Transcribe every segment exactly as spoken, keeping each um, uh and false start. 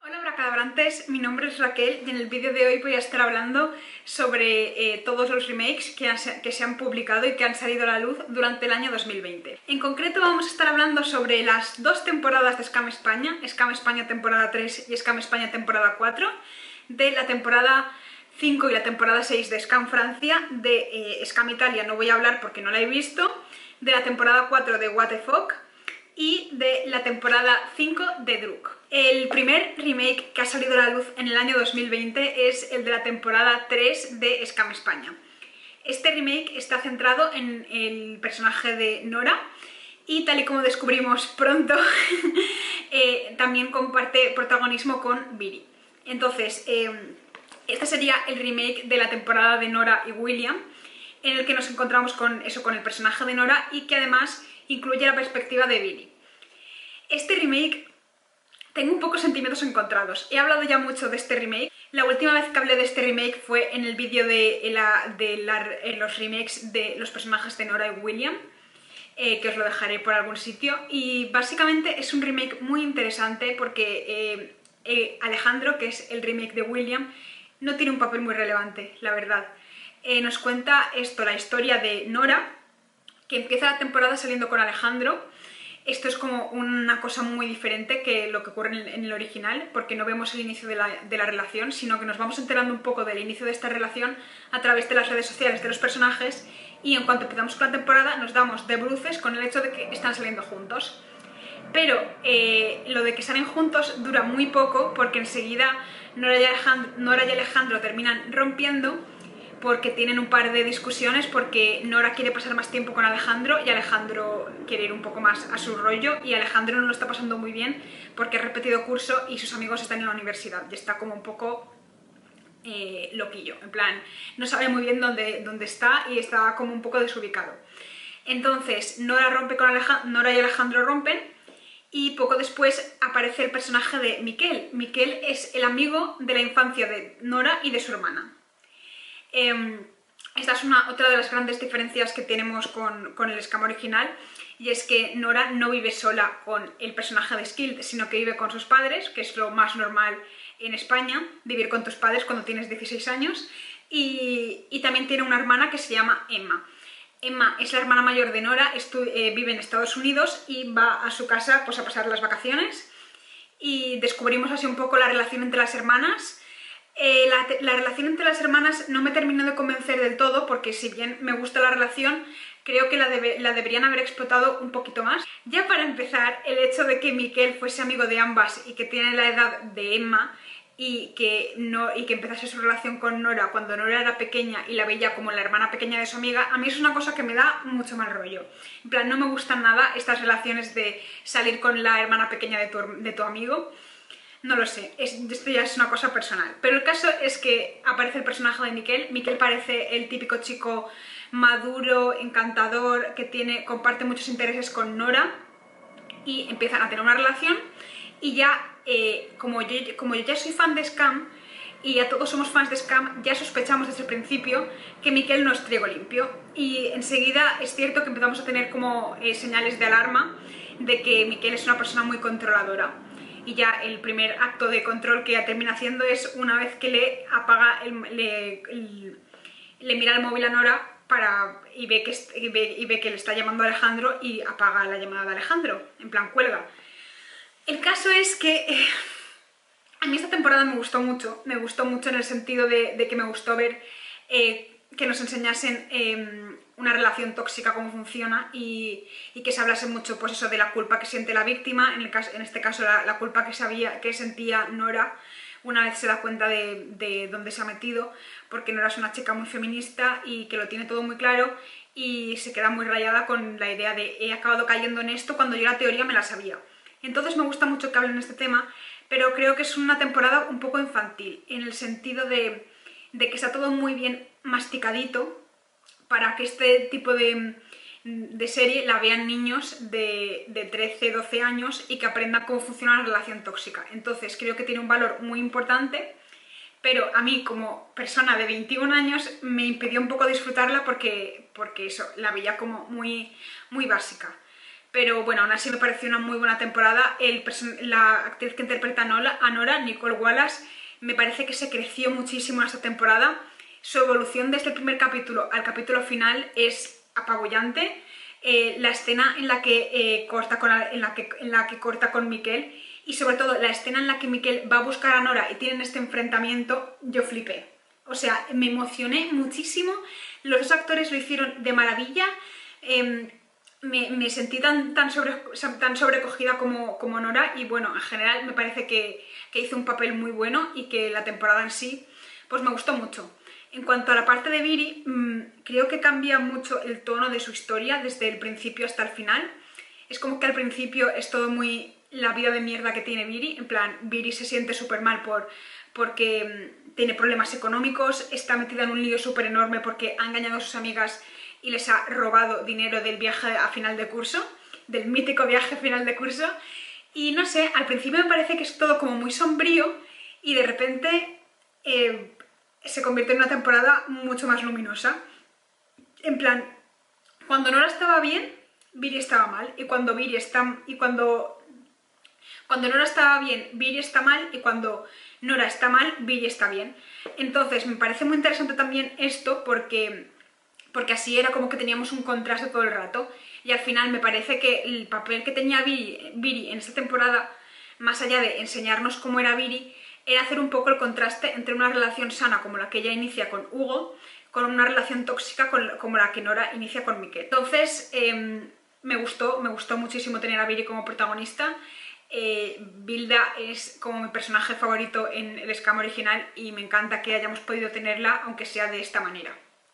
Hola Bracadabrantes, mi nombre es Raquel y en el vídeo de hoy voy a estar hablando sobre eh, todos los remakes que, han, que se han publicado y que han salido a la luz durante el año dos mil veinte. En concreto vamos a estar hablando sobre las dos temporadas de Scam España, Scam España temporada tres y Scam España temporada cuatro, de la temporada cinco y la temporada seis de Scam Francia, de eh, Scam Italia no voy a hablar porque no la he visto, de la temporada cuatro de What the Fuck y de la temporada cinco de Druk. El primer remake que ha salido a la luz en el año dos mil veinte es el de la temporada tres de Scam España. Este remake está centrado en el personaje de Nora y, tal y como descubrimos pronto, eh, también comparte protagonismo con Viri. Entonces, eh, este sería el remake de la temporada de Nora y William, en el que nos encontramos con eso, con el personaje de Nora y que además incluye la perspectiva de Viri. Este remake, tengo un poco sentimientos encontrados. He hablado ya mucho de este remake. La última vez que hablé de este remake fue en el vídeo de, la, de la, en los remakes de los personajes de Nora y William, eh, que os lo dejaré por algún sitio. Y básicamente es un remake muy interesante porque eh, eh, Alejandro, que es el remake de William, no tiene un papel muy relevante, la verdad. Eh, nos cuenta esto, la historia de Nora, que empieza la temporada saliendo con Alejandro. Esto es como una cosa muy diferente que lo que ocurre en el, en el original, porque no vemos el inicio de la, de la relación, sino que nos vamos enterando un poco del inicio de esta relación a través de las redes sociales de los personajes, y en cuanto empezamos con la temporada nos damos de bruces con el hecho de que están saliendo juntos. Pero eh, lo de que salen juntos dura muy poco, porque enseguida Nora y Alejandro, Nora y Alejandro terminan rompiendo, porque tienen un par de discusiones, porque Nora quiere pasar más tiempo con Alejandro y Alejandro quiere ir un poco más a su rollo, y Alejandro no lo está pasando muy bien porque ha repetido curso y sus amigos están en la universidad y está como un poco eh, loquillo, en plan, no sabe muy bien dónde, dónde está y está como un poco desubicado. Entonces Nora, rompe con Alejandro, Nora y Alejandro rompen, y poco después aparece el personaje de Miquel. Miquel es el amigo de la infancia de Nora y de su hermana. Eh, esta es una, otra de las grandes diferencias que tenemos con, con el Scam original, y es que Nora no vive sola con el personaje de Skuld, sino que vive con sus padres, que es lo más normal en España, vivir con tus padres cuando tienes dieciséis años, y, y también tiene una hermana que se llama Emma. Emma es la hermana mayor de Nora, eh, vive en Estados Unidos y va a su casa pues, a pasar las vacaciones, y descubrimos así un poco la relación entre las hermanas. Eh, la, la relación entre las hermanas no me terminó de convencer del todo, porque si bien me gusta la relación, creo que la, debe, la deberían haber explotado un poquito más. Ya para empezar, el hecho de que Miquel fuese amigo de ambas y que tiene la edad de Emma, y que, no, y que empezase su relación con Nora cuando Nora era pequeña y la veía como la hermana pequeña de su amiga, a mí es una cosa que me da mucho mal rollo. En plan, no me gustan nada estas relaciones de salir con la hermana pequeña de tu, de tu amigo. No lo sé, es, esto ya es una cosa personal. Pero el caso es que aparece el personaje de Miquel. Miquel parece el típico chico maduro, encantador, que tiene, comparte muchos intereses con Nora, y empiezan a tener una relación. Y ya, eh, como, yo, como yo ya soy fan de Scam, y ya todos somos fans de Scam, ya sospechamos desde el principio que Miquel no es trigo limpio. Y enseguida es cierto que empezamos a tener como eh, señales de alarma de que Miquel es una persona muy controladora. Y ya el primer acto de control que ella termina haciendo es una vez que le apaga, el, le, el, le mira el móvil a Nora para, y, ve que, y, ve, y ve que le está llamando a Alejandro, y apaga la llamada de Alejandro, en plan cuelga. El caso es que eh, a mí esta temporada me gustó mucho, me gustó mucho en el sentido de, de que me gustó ver eh, que nos enseñasen eh, una relación tóxica, cómo funciona, y, y que se hablase mucho pues eso, de la culpa que siente la víctima, en, el caso, en este caso la, la culpa que, sabía, que sentía Nora una vez se da cuenta de, de dónde se ha metido, porque Nora es una chica muy feminista y que lo tiene todo muy claro, y se queda muy rayada con la idea de he acabado cayendo en esto cuando yo la teoría me la sabía. Entonces me gusta mucho que hablen de este tema, pero creo que es una temporada un poco infantil, en el sentido de, de que está todo muy bien masticadito para que este tipo de, de serie la vean niños de, de trece, doce años y que aprendan cómo funciona la relación tóxica. Entonces creo que tiene un valor muy importante, pero a mí como persona de veintiún años me impidió un poco disfrutarla porque, porque eso, la veía como muy, muy básica. pero bueno, aún así me pareció una muy buena temporada. El la actriz que interpreta a Nora, a Nora, Nicole Wallace, me parece que se creció muchísimo en esta temporada. Su evolución desde el primer capítulo al capítulo final es apabullante. Eh, la escena en la que, eh, corta con, en, la que, en la que corta con Miquel, y sobre todo la escena en la que Miquel va a buscar a Nora y tienen este enfrentamiento, yo flipé. O sea, me emocioné muchísimo. Los dos actores lo hicieron de maravilla. Eh, me, me sentí tan, tan, sobre, tan sobrecogida como, como Nora, y bueno, en general me parece que, que hizo un papel muy bueno y que la temporada en sí pues me gustó mucho. En cuanto a la parte de Viri, mmm, creo que cambia mucho el tono de su historia desde el principio hasta el final. Es como que al principio es todo muy la vida de mierda que tiene Viri, en plan, Viri se siente súper mal por, porque mmm, tiene problemas económicos, está metida en un lío súper enorme porque ha engañado a sus amigas y les ha robado dinero del viaje a final de curso, del mítico viaje a final de curso, y no sé, al principio me parece que es todo como muy sombrío y de repente eh, se convierte en una temporada mucho más luminosa. En plan, cuando Nora estaba bien, Viri estaba mal, y cuando Viri está y cuando cuando Nora estaba bien, Viri está mal, y cuando Nora está mal, Viri está bien. Entonces me parece muy interesante también esto porque porque así era como que teníamos un contraste todo el rato, y al final me parece que el papel que tenía Viri, Viri en esta temporada, más allá de enseñarnos cómo era Viri, era hacer un poco el contraste entre una relación sana como la que ella inicia con Hugo, con una relación tóxica con, como la que Nora inicia con Miquel. Entonces eh, me gustó, me gustó muchísimo tener a Viri como protagonista. Eh, Vilda es como mi personaje favorito en el Scam original y me encanta que hayamos podido tenerla, aunque sea de esta manera.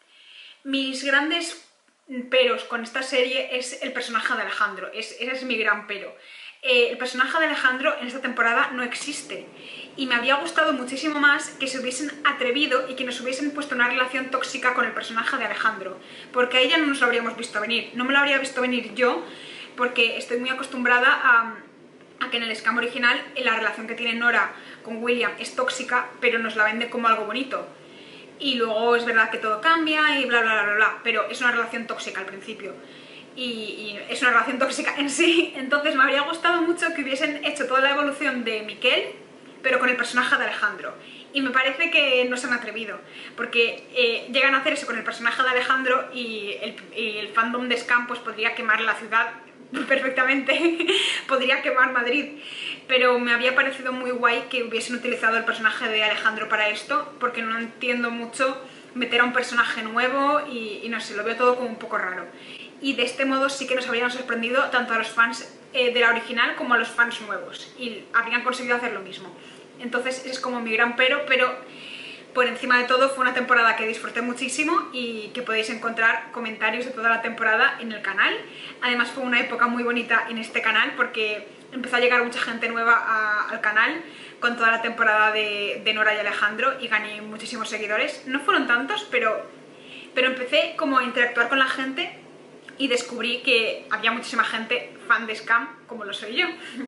Mis grandes peros con esta serie es el personaje de Alejandro, es, ese es mi gran pero. Eh, el personaje de Alejandro en esta temporada no existe, y me habría gustado muchísimo más que se hubiesen atrevido y que nos hubiesen puesto una relación tóxica con el personaje de Alejandro, porque a ella no nos lo habríamos visto venir. No me lo habría visto venir yo, porque estoy muy acostumbrada a, a que en el Scam original la relación que tiene Nora con William es tóxica, pero nos la vende como algo bonito. Y luego es verdad que todo cambia y bla bla bla bla bla, pero es una relación tóxica al principio. Y, y es una relación tóxica en sí. Entonces me habría gustado mucho que hubiesen hecho toda la evolución de Miquel, pero con el personaje de Alejandro. Y me parece que no se han atrevido, porque eh, llegan a hacer eso con el personaje de Alejandro y el, y el fandom de Scam pues podría quemar la ciudad perfectamente, podría quemar Madrid, pero me había parecido muy guay que hubiesen utilizado el personaje de Alejandro para esto, porque no entiendo mucho meter a un personaje nuevo y, y no sé, lo veo todo como un poco raro. Y de este modo sí que nos habrían sorprendido tanto a los fans eh, de la original como a los fans nuevos, y habrían conseguido hacer lo mismo. Entonces ese es como mi gran pero, pero por encima de todo fue una temporada que disfruté muchísimo y que podéis encontrar comentarios de toda la temporada en el canal. Además fue una época muy bonita en este canal porque empezó a llegar mucha gente nueva a, al canal con toda la temporada de, de Nora y Alejandro, y gané muchísimos seguidores. No fueron tantos, pero, pero empecé como a interactuar con la gente y descubrí que había muchísima gente fan de Scam como lo soy yo.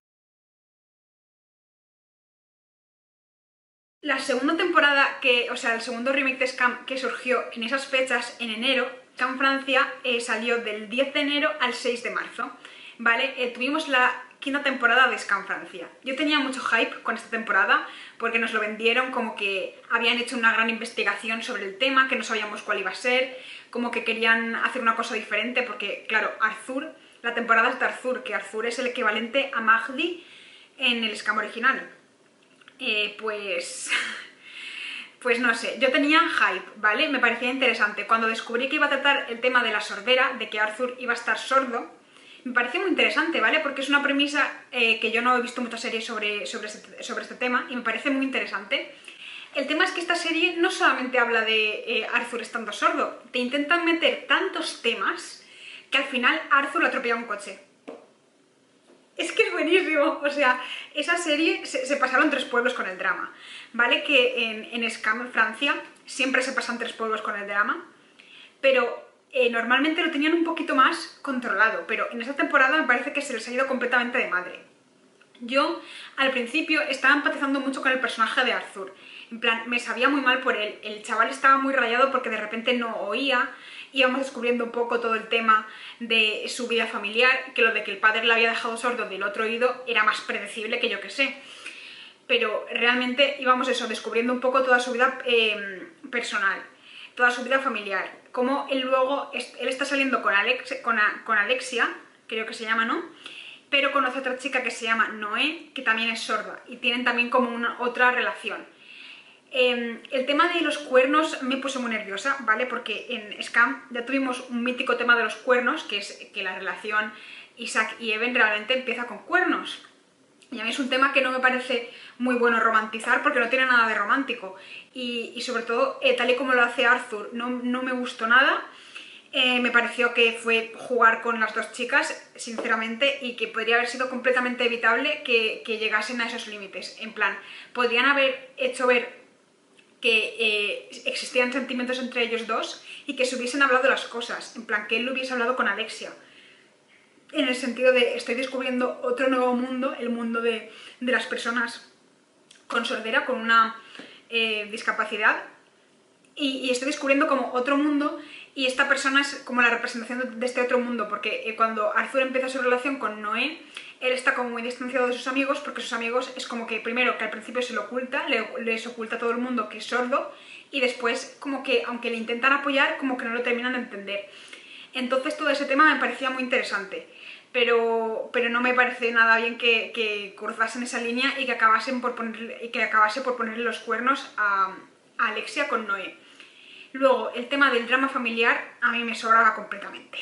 La segunda temporada, que, o sea, el segundo remake de Scam que surgió en esas fechas, en enero, Scam Francia eh, salió del diez de enero al seis de marzo, ¿vale? Eh, tuvimos la quinta temporada de Scam Francia. Yo tenía mucho hype con esta temporada porque nos lo vendieron como que habían hecho una gran investigación sobre el tema, que no sabíamos cuál iba a ser, como que querían hacer una cosa diferente porque, claro, Arthur, la temporada es de Arthur, que Arthur es el equivalente a Mahdi en el Scam original. Eh, pues... pues no sé, yo tenía hype, ¿vale? Me parecía interesante. Cuando descubrí que iba a tratar el tema de la sordera, de que Arthur iba a estar sordo, me pareció muy interesante, ¿vale? Porque es una premisa eh, que yo no he visto muchas series sobre, sobre, este, sobre este tema, y me parece muy interesante. El tema es que esta serie no solamente habla de eh, Arthur estando sordo, te intentan meter tantos temas que al final Arthur lo atropella un coche. Es que es buenísimo, o sea, esa serie se, se pasaron tres pueblos con el drama, ¿vale? Que en, en Scam Francia siempre se pasan tres pueblos con el drama, pero eh, normalmente lo tenían un poquito más controlado, pero en esta temporada me parece que se les ha ido completamente de madre. Yo al principio estaba empatizando mucho con el personaje de Arthur, en plan, me sabía muy mal por él, el chaval estaba muy rayado porque de repente no oía íbamos descubriendo un poco todo el tema de su vida familiar, que lo de que el padre le había dejado sordo del otro oído era más predecible que yo que sé. Pero realmente íbamos eso, descubriendo un poco toda su vida eh, personal, toda su vida familiar. Como él luego, él está saliendo con, Alex, con, a, con Alexia, creo que se llama, ¿no? Pero conoce a otra chica que se llama Noé, que también es sorda, y tienen también como una otra relación. Eh, el tema de los cuernos me puso muy nerviosa, ¿vale? Porque en Scam ya tuvimos un mítico tema de los cuernos, que es que la relación Isaac y Even realmente empieza con cuernos. Y a mí es un tema que no me parece muy bueno romantizar porque no tiene nada de romántico. Y, y sobre todo, eh, tal y como lo hace Arthur, no, no me gustó nada. Eh, me pareció que fue jugar con las dos chicas, sinceramente, y que podría haber sido completamente evitable que, que llegasen a esos límites. En plan, podrían haber hecho ver que eh, existían sentimientos entre ellos dos y que se hubiesen hablado las cosas. En plan, que él lo hubiese hablado con Alexia. En el sentido de, estoy descubriendo otro nuevo mundo, el mundo de, de las personas con sordera, con una eh, discapacidad, y, y estoy descubriendo como otro mundo, y esta persona es como la representación de este otro mundo, porque eh, cuando Arthur empieza su relación con Noé, él está como muy distanciado de sus amigos, porque sus amigos es como que primero que al principio se lo oculta, le, les oculta a todo el mundo que es sordo, y después como que aunque le intentan apoyar, como que no lo terminan de entender. Entonces todo ese tema me parecía muy interesante, pero, pero no me parece nada bien que, que cruzasen esa línea y que, acabasen por ponerle, y que acabase por ponerle los cuernos a, a Alexia con Noé. Luego, el tema del drama familiar a mí me sobraba completamente.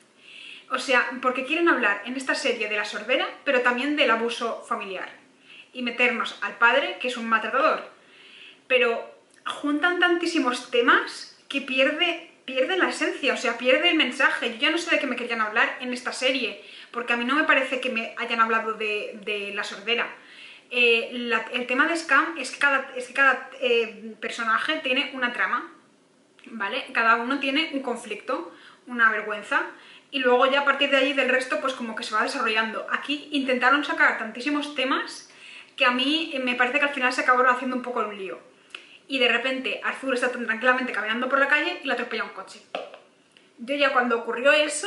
O sea, porque quieren hablar en esta serie de la sordera, pero también del abuso familiar. Y meternos al padre, que es un maltratador. Pero juntan tantísimos temas que pierde, pierde la esencia, o sea, pierde el mensaje. Yo ya no sé de qué me querían hablar en esta serie, porque a mí no me parece que me hayan hablado de, de la sordera. Eh, la, el tema de Scam es que cada, es que cada eh, personaje tiene una trama, ¿vale? Cada uno tiene un conflicto, una vergüenza, y luego ya a partir de ahí del resto pues como que se va desarrollando. Aquí intentaron sacar tantísimos temas que a mí me parece que al final se acabaron haciendo un poco un lío. Y de repente Arthur está tan tranquilamente caminando por la calle y le atropella un coche. Yo ya cuando ocurrió eso,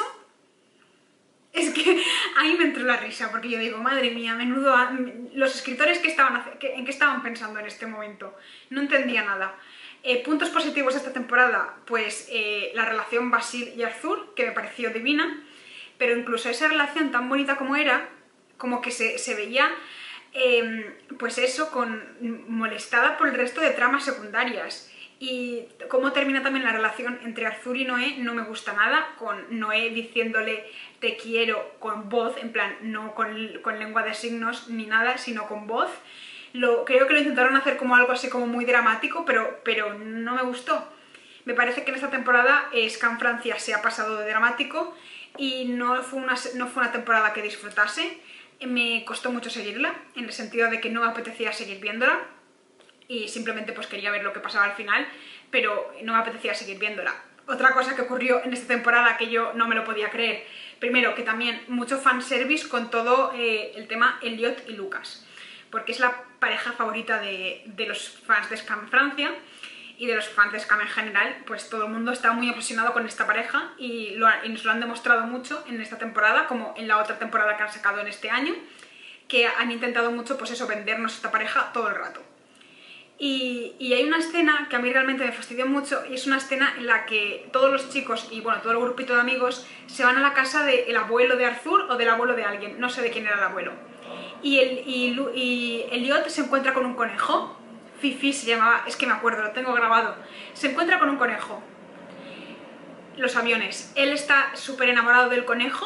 es que ahí me entró la risa, porque yo digo, madre mía, menudo... Los escritores que estaban, ¿en qué estaban pensando en este momento? No entendía nada. Eh, puntos positivos de esta temporada, pues eh, la relación Basil y Arthur, que me pareció divina, pero incluso esa relación tan bonita como era, como que se, se veía, eh, pues eso, con, molestada por el resto de tramas secundarias. Y cómo termina también la relación entre Arthur y Noé no me gusta nada, con Noé diciéndole te quiero con voz, en plan, no con, con lengua de signos ni nada, sino con voz. Lo, creo que lo intentaron hacer como algo así como muy dramático, pero, pero no me gustó. Me parece que en esta temporada eh, Scam Francia se ha pasado de dramático y no fue, una, no fue una temporada que disfrutase. Me costó mucho seguirla, en el sentido de que no me apetecía seguir viéndola y simplemente pues quería ver lo que pasaba al final, pero no me apetecía seguir viéndola. Otra cosa que ocurrió en esta temporada que yo no me lo podía creer, primero que también mucho fanservice con todo eh, el tema Elliot y Lucas, porque es la pareja favorita de, de los fans de Scam Francia y de los fans de Scam en general, pues todo el mundo está muy obsesionado con esta pareja y, lo, y nos lo han demostrado mucho en esta temporada, como en la otra temporada que han sacado en este año, que han intentado mucho pues eso, vendernos esta pareja todo el rato. Y, y hay una escena que a mí realmente me fastidió mucho, y es una escena en la que todos los chicos y bueno, todo el grupito de amigos se van a la casa del abuelo de Arthur o del abuelo de alguien, no sé de quién era el abuelo. Y, el, y, y Elliot se encuentra con un conejo, Fifi se llamaba, es que me acuerdo, lo tengo grabado, se encuentra con un conejo. Los aviones, él está súper enamorado del conejo,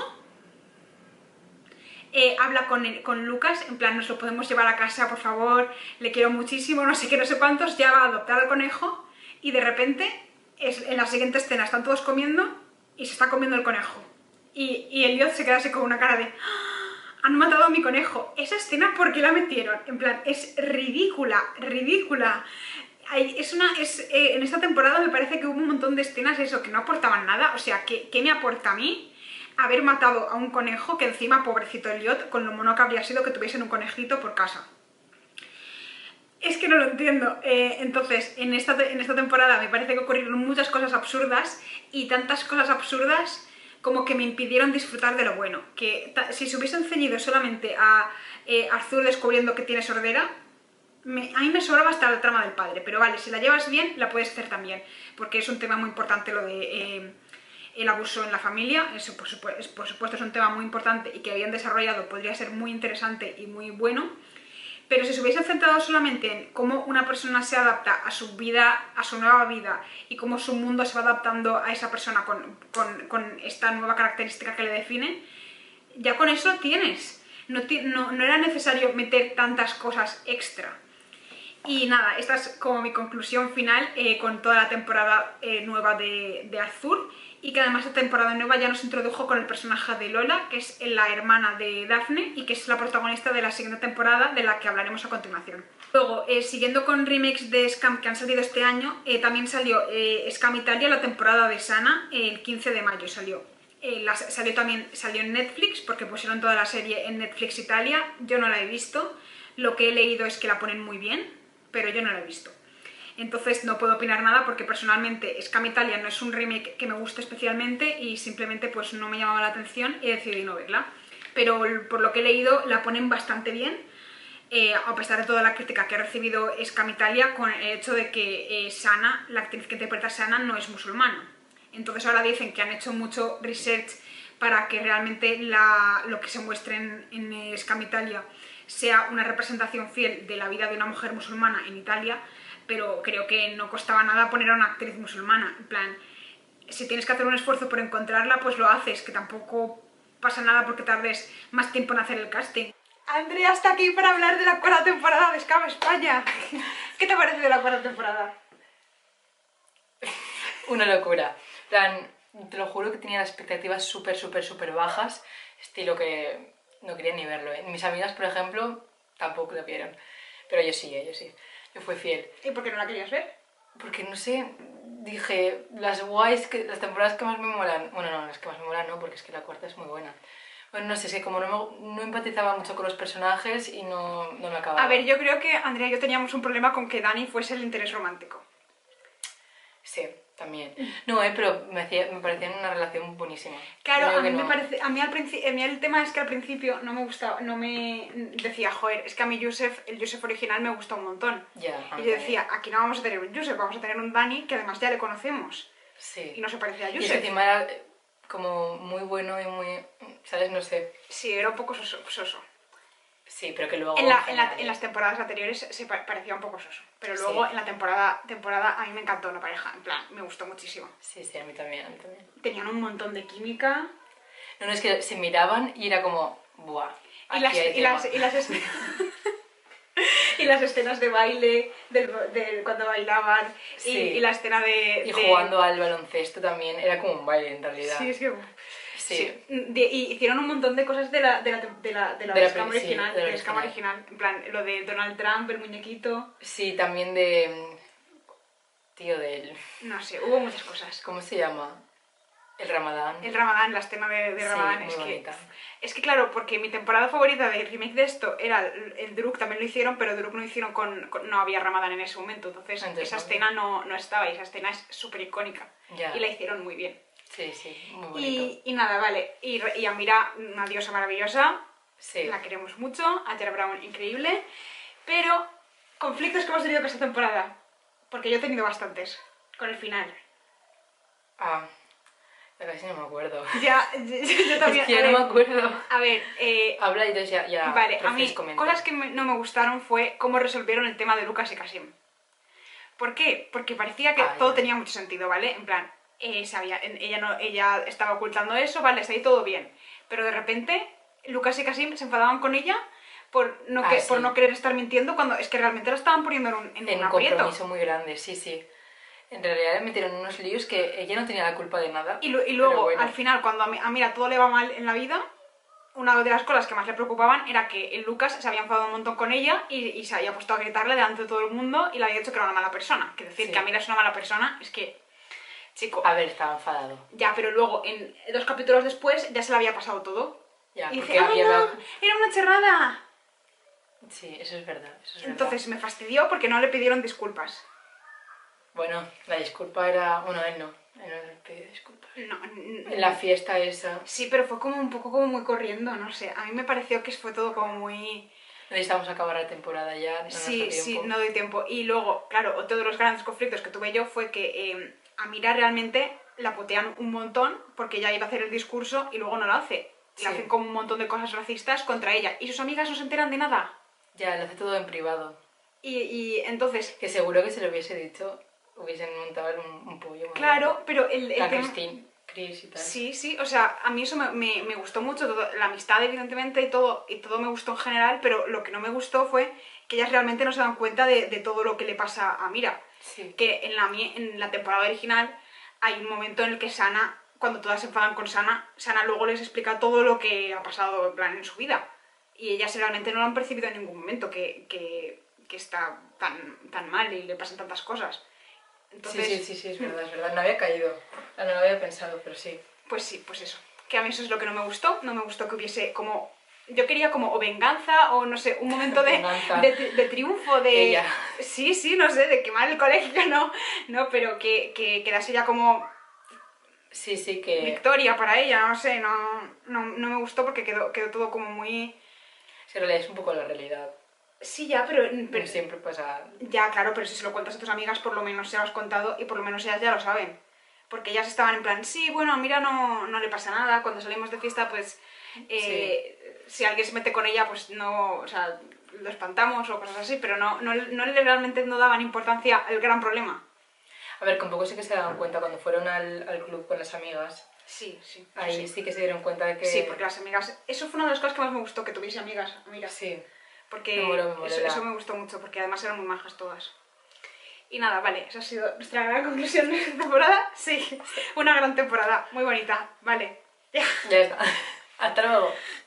eh, habla con, el, con Lucas, en plan, nos lo podemos llevar a casa, por favor, le quiero muchísimo, no sé qué, no sé cuántos, ya va a adoptar al conejo, y de repente, es, en la siguiente escena están todos comiendo, y se está comiendo el conejo. Y, y Elliot se queda así con una cara de... han matado a mi conejo. Esa escena, ¿por qué la metieron? En plan, es ridícula, ridícula. Hay, es una, es, eh, en esta temporada me parece que hubo un montón de escenas eso, que no aportaban nada. O sea, ¿qué, qué me aporta a mí haber matado a un conejo que encima, pobrecito Elliot, con lo mono que habría sido que tuviesen un conejito por casa? Es que no lo entiendo. Eh, entonces, en esta, en esta temporada me parece que ocurrieron muchas cosas absurdas y tantas cosas absurdas como que me impidieron disfrutar de lo bueno. Que si se hubiesen ceñido solamente a eh, Arthur descubriendo que tiene sordera, me, a mí me sobraba hasta la trama del padre. Pero vale, si la llevas bien, la puedes hacer también. Porque es un tema muy importante lo de... Eh, el abuso en la familia, eso por supuesto, por supuesto es un tema muy importante y que habían desarrollado, podría ser muy interesante y muy bueno, pero si se hubiesen centrado solamente en cómo una persona se adapta a su vida, a su nueva vida y cómo su mundo se va adaptando a esa persona con, con, con esta nueva característica que le define, ya con eso lo tienes. No, no, no era necesario meter tantas cosas extra. Y nada, esta es como mi conclusión final eh, con toda la temporada eh, nueva de, de Arthur, y que además esta temporada nueva ya nos introdujo con el personaje de Lola, que es la hermana de Daphne y que es la protagonista de la siguiente temporada, de la que hablaremos a continuación. Luego, eh, siguiendo con remakes de Scam que han salido este año, eh, también salió eh, Scam Italia, la temporada de Sana, eh, el quince de mayo salió. Eh, la, salió también salió en Netflix, porque pusieron toda la serie en Netflix Italia. Yo no la he visto, lo que he leído es que la ponen muy bien, pero yo no la he visto. Entonces no puedo opinar nada porque personalmente Scam Italia no es un remake que me guste especialmente y simplemente pues no me llamaba la atención y decidí no verla. Pero por lo que he leído la ponen bastante bien, eh, a pesar de toda la crítica que ha recibido Scam Italia con el hecho de que eh, Sana, la actriz que interpreta a Sana, no es musulmana. Entonces ahora dicen que han hecho mucho research para que realmente la, lo que se muestre en, en Scam Italia sea una representación fiel de la vida de una mujer musulmana en Italia, pero creo que no costaba nada poner a una actriz musulmana. En plan, si tienes que hacer un esfuerzo por encontrarla, pues lo haces, que tampoco pasa nada porque tardes más tiempo en hacer el casting. Andrea está aquí para hablar de la cuarta temporada de Scam España. ¿Qué te parece de la cuarta temporada? Una locura. En plan, te lo juro que tenía las expectativas súper, súper, súper bajas, estilo que no quería ni verlo, ¿eh? Mis amigas, por ejemplo, tampoco lo vieron, pero yo sí, ¿eh? yo sí. Yo fui fiel. ¿Y por qué no la querías ver? Porque, no sé, dije, las guays, que, las temporadas que más me molan... Bueno, no, las que más me molan no, porque es que la cuarta es muy buena. Bueno, no sé, es que como no, me, no empatizaba mucho con los personajes y no, no me acababa. A ver, yo creo que Andrea y yo teníamos un problema con que Dani fuese el interés romántico. Sí, también. No, eh, pero me, hacía, me parecía una relación buenísima. Claro, a mí, no. me parece, a, mí al a mí el tema es que al principio no me gustaba, no me decía, joder, es que a mí Yusef, el Yusef original me gusta un montón. Ya, y yo decía, aquí no vamos a tener un Yusef, vamos a tener un Dani que además ya le conocemos. Sí. Y no se parecía a Yusef. Y ese encima era como muy bueno y muy... ¿Sabes? No sé. Sí, era un poco soso. soso. Sí, pero que luego... En, la, en, la, en las temporadas anteriores se parecía un poco soso. Pero luego sí. en la temporada, temporada a mí me encantó la pareja. En plan, me gustó muchísimo. Sí, sí, a mí también, a mí también. Tenían un montón de química. No, no, es que se miraban y era como... Buah, y las, y las, y las escenas... y las escenas de baile, del, del, cuando bailaban, sí. y, y la escena de... Y de... jugando al baloncesto también, era como un baile en realidad. Sí, es que... Sí. sí. De, y hicieron un montón de cosas de la, de la, de la, de la, de la Scam original, sí, de la Scam original. En plan, lo de Donald Trump, el muñequito... Sí, también de... Tío, del... No sé, hubo muchas cosas. ¿Cómo se llama? El Ramadán. El Ramadán, la escena de, de Ramadán. Sí, es muy que bonita. Es que claro, porque mi temporada favorita del remake de esto era el, el Druk, también lo hicieron, pero Druk no hicieron con, con... no había Ramadán en ese momento, entonces, entonces esa no, escena no, no estaba y esa escena es súper icónica. Ya. Y la hicieron muy bien. Sí, sí, muy bonito. Y, y nada, vale. Y, y Amira, una diosa maravillosa. Sí. La queremos mucho. A Tara Brown, increíble. Pero, conflictos que hemos tenido con esta temporada. Porque yo he tenido bastantes. Con el final. Ah, casi no me acuerdo. Ya, yo, yo también. Es que ya no me acuerdo. A ver, eh... habla y entonces ya, ya vale, a mí, comenta. Cosas que me, no me gustaron fue cómo resolvieron el tema de Lucas y Kasim. ¿Por qué? Porque parecía que ah, todo ya. tenía mucho sentido, ¿vale? En plan... Eh, sabía, ella, no, ella estaba ocultando eso, vale, está ahí todo bien. Pero de repente, Lucas y Kasim se enfadaban con ella por no, ah, que, sí. por no querer estar mintiendo cuando es que realmente la estaban poniendo en un, en en un aprieto. Un compromiso muy grande, sí, sí. En realidad le metieron unos líos que ella no tenía la culpa de nada. Y, lo, y luego, bueno. al final, cuando a, a Mira todo le va mal en la vida, una de las cosas que más le preocupaban era que el Lucas se había enfadado un montón con ella y, y se había puesto a gritarle delante de todo el mundo y le había dicho que era una mala persona. Que decir sí. que Amira es una mala persona es que... Chico. A ver, estaba enfadado. Ya, pero luego, en dos capítulos después, ya se le había pasado todo. Ya, y porque dice, ¡ay, había... no! ¡Era una chorrada! Sí, eso es verdad, eso es Entonces verdad. me fastidió porque no le pidieron disculpas. Bueno, la disculpa era... Bueno, él no, él no le pidió disculpas. No, n- En la fiesta esa... sí, pero fue como un poco como muy corriendo, no sé. A mí me pareció que fue todo como muy... Necesitamos acabar la temporada ya, no nos da Sí, sí, tiempo. no doy tiempo. Y luego, claro, otro de los grandes conflictos que tuve yo fue que eh, a Mira realmente la putean un montón porque ella iba a hacer el discurso y luego no lo hace. Sí. Le hacen como un montón de cosas racistas contra ella. Y sus amigas no se enteran de nada. Ya, lo hace todo en privado. Y, y entonces... Que seguro que si lo hubiese dicho, hubiesen montado un, un pollo. Claro, pero el, el La tema... Christine, Chris y tal. Sí, sí, o sea, a mí eso me, me, me gustó mucho, todo, la amistad evidentemente y todo, y todo me gustó en general, pero lo que no me gustó fue que ellas realmente no se dan cuenta de, de todo lo que le pasa a Mira. Sí. Que en la, mi- en la temporada original hay un momento en el que Sana, cuando todas se enfadan con Sana, Sana luego les explica todo lo que ha pasado en plan en su vida. Y ellas realmente no lo han percibido en ningún momento, que, que, que está tan, tan mal y le pasan tantas cosas. Entonces, Sí, sí, sí, sí, es verdad, es verdad. No había caído, no lo había pensado, pero sí. pues sí, pues eso. Que a mí eso es lo que no me gustó. No me gustó que hubiese como... Yo quería como o venganza o no sé, un momento de, Venganza. de, tri- de triunfo, de... Ella. Sí, sí, no sé, de quemar el colegio, no, no, pero que, que quedase ya como Sí, sí, que... victoria para ella, no sé, no, no, no me gustó porque quedó, quedó todo como muy... Se realidad es un poco la realidad. Sí, ya, pero, pero... No siempre pasa... Ya, claro, pero si se lo cuentas a tus amigas, por lo menos se lo has contado y por lo menos ellas ya lo saben. Porque ellas estaban en plan, sí, bueno, a Mira no, no le pasa nada, cuando salimos de fiesta, pues... eh, Si alguien se mete con ella, pues no, o sea, lo espantamos o cosas así, pero no, no, no le- realmente no daban importancia al gran problema. A ver, con poco sí que se daban cuenta cuando fueron al, al club con las amigas. Sí, sí. Ahí sí. sí que se dieron cuenta de que... Sí, porque las amigas... Eso fue una de las cosas que más me gustó, que tuviese amigas, amigas. Sí. Porque Me moló, me moló eso, la- eso me gustó mucho, porque además eran muy majas todas. Y nada, vale, esa ha sido nuestra gran conclusión de esta temporada. Sí, una gran temporada, muy bonita, vale. Ya. Ya está. Hasta luego.